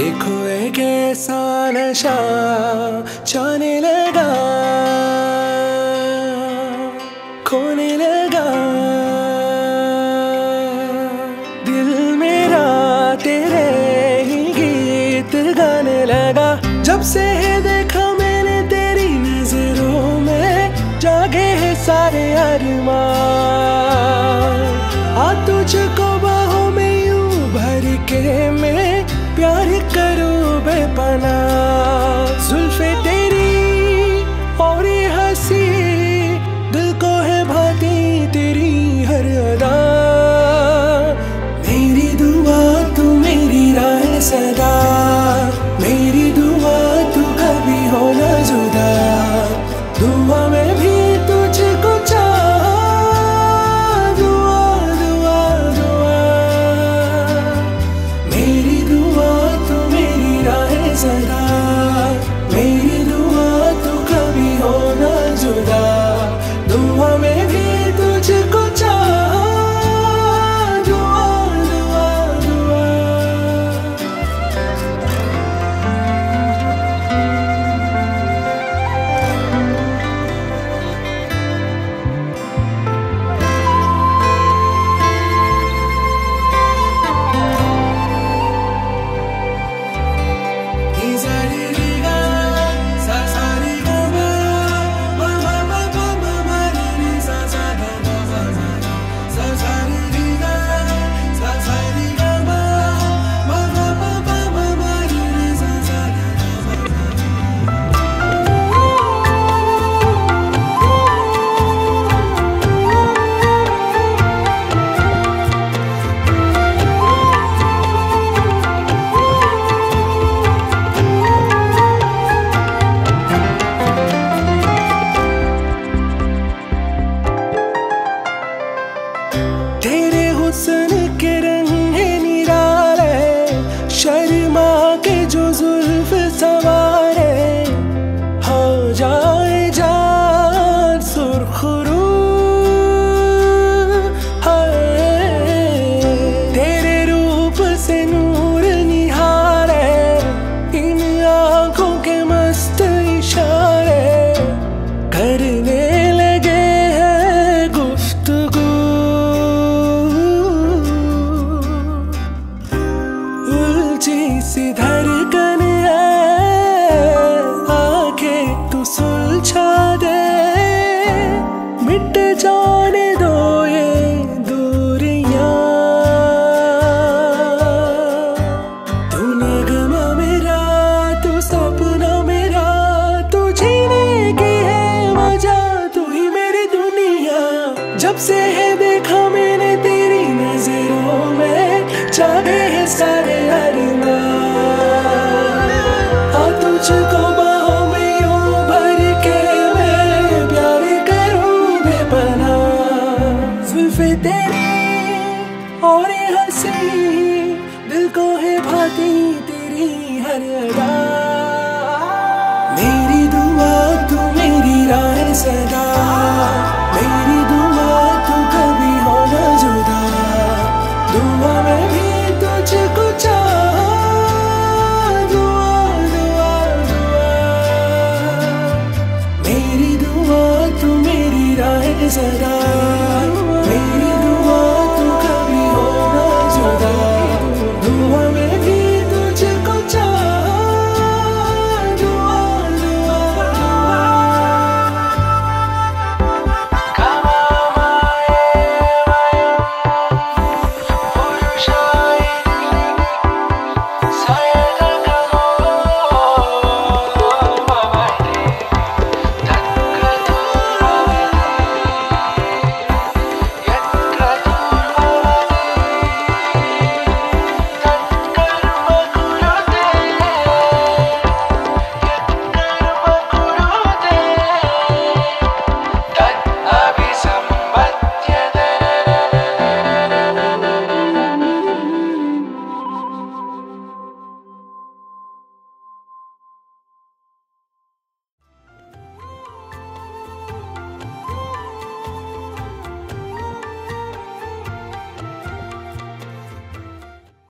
देखो एक ऐसा नशा छाने लगा, खोने लगा दिल मेरा, तेरे ही गीत गाने लगा। जब से है देखा मैंने तेरी नजरों में, जागे हैं सारे अरमान। आ तुझको बाहों में यूं भर के मैं प्यार करूं बेपनाह। जुल्फे तेरी और ये हंसी, दिल को है भाती तेरी हर अदा। मेरी दुआ तू मेरी राह सदा, मेरी दुआ तू कभी हो न जुदा। दुआ में भी तुझको चाहा, दुआ दुआ दुआ। मेरी दुआ तू मेरी राह सदा, मेरी दुआ तू कभी हो न जुदा। दुआ में भी तुझको चाहा, दुआ दुआ दुआ। तेरे हुस्न के रंग है निराले, शर्मा के जो जुल्फ सवारे। हो जाए जान सुरखरू, तेरे रूप से नूर निहारे। इन आंखों के मस्त इशारे करने लगे हैं गुफ्तगू। उलझी सी धड़कन है, आंखें तू सुलझा दे। मिट जाने दो ये दूरियां, तू नगमा मेरा, तू सपना मेरा। तू जीने की है वजह, तू ही मेरी दुनिया। जब से है देखा मैंने तेरी नजरों में, जागे हैं सारे अरमान। आ तुझको बाहों में यूं भर के मैं प्यार करूं बेपनाह। जुल्फे तेरी और ये हंसी, दिल को है भाती तेरी हर अदा। मेरी दुआ तू मेरी राह सदा, मेरी